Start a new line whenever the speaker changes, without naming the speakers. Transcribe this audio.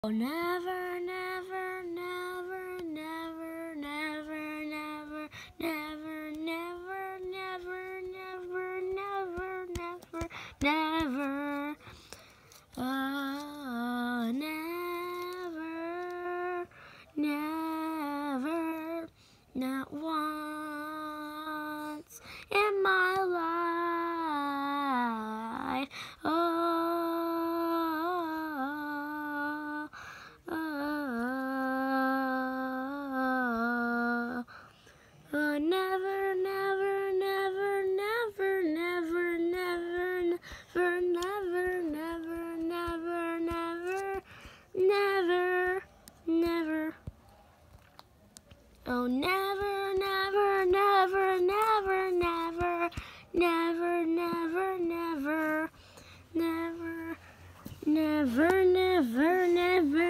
Oh, never, never, never, never, never, never, never, never, never, never, never, never, never. Oh, never, never, not once in my life. Never, never, never, never, never, never, never, never, never, never, never, never, never. Oh, never, never, never, never, never, never, never, never, never, never, never, never.